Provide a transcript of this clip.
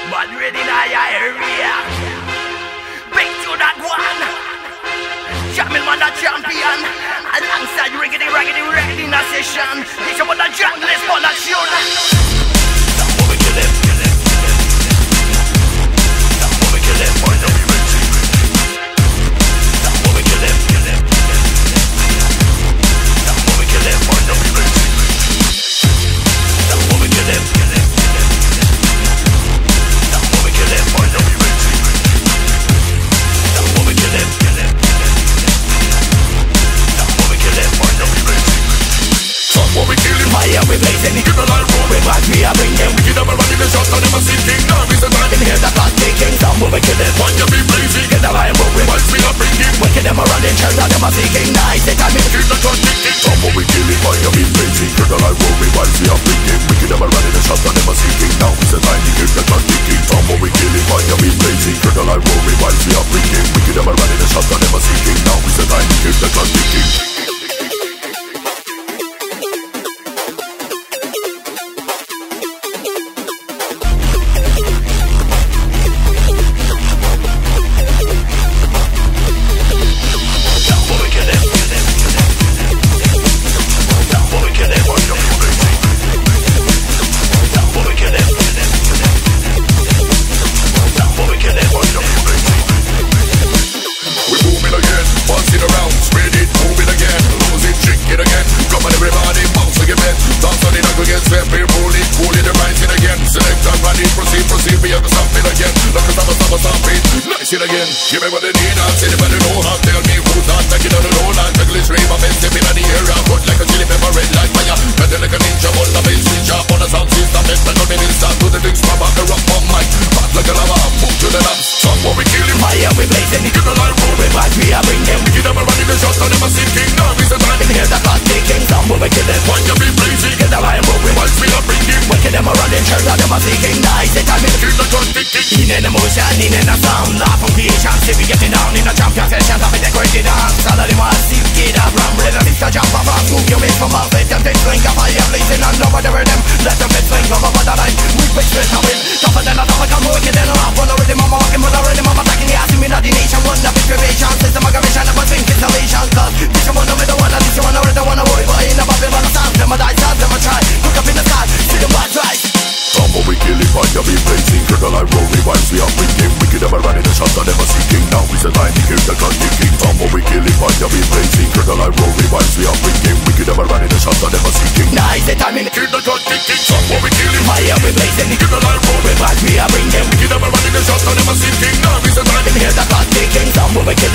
MadRed in our area. Big to that one. Tjamil man the champion. Alongside riggedy in a session. This about the junglist for the tune. That's what we kill him. That's what we kill him. Why don't we rinse him? That's what we kill him. That's what we kill him. Why don't we rinse him? That's what we kill him. That's what we kill him. Why don't we rinse him? That's what we kill him. That's what we kill him. Why don't we rinse him? That's what we kill him. Fire we blazing. Give a light roll. We watch me, I bring them. We get up and running the shots on them and sinking. Now is the time in here that clock ticking. Some will we kill it. Why you be blazing? Get the light roll. We watch me, I bring him. We get them around in church on them and sinking. Nice, the time in keep the clock ticking. Some will we kill it. Why you be blazing? Get the light roll. We watch me, I bring him. We get them around in the shots on them and sinking. Now is the time to keep the clock ticking. Some will we kill it. Why you be blazing? Get the light roll. We watch me, I bring him. We get them around in the shots on them and sinking. Now is the time to keep the clock ticking. It again, give me what they need, I'll say anybody know how. Tell me who's not taking on the road. I'll take this rave, I'm in the air. I'm hot like a chili pepper, red like fire. Better like a ninja, on the bass, switch up on the sound system. Better on the middle, start to the things, from up the rock on mic. Hot like a lava, move to the dance. Some what we kill him, fire we blazing. Give the light roll, we watch me, I bring them. We get them and running the shots on them and sinking. Now is the time in here that clock ticking. Some what we kill them. Why you be blazing? Get the light roll, we watch me, I bring him. We get them around in church on them and sinking. Nice, the time in keep the clock ticking. In emotion, in the sound, laugh from creation. We getting down in a champion session. Have a decorated dance. All of them are see get up, run, ready to sister jump up, move your waist from off it. Them take swing up, fire blazing and over the rhythm. Let them fit swing over the line. We quick straight to win. Tougher than a tougher, come working then around. Run already, mama walking, run already, mama attacking the ass in the nation. One the big creation, system aggravation, never think installation. Cause this one over the one, and this one already one away. But in the bubble, but the sound, them a die, sound, them a try. Look up in the sky, see them watch right. Some will we kill it, fire be blazing. Critical light roll, revives, we are bringing. We get them running the shots, and never seeking. Now is the time to keep the clock ticking. Some will we kill it, fire be blazing. Critical light roll, revives, we are bringing. We get them running the shots, and never seeking. Nice, the time in keep the clock ticking. Some will we kill it, fire be blazing. Critical light roll, revives, we are bringing. We get them running the shots, and never seeking. Now is the time in here the clock ticking. Some will we kill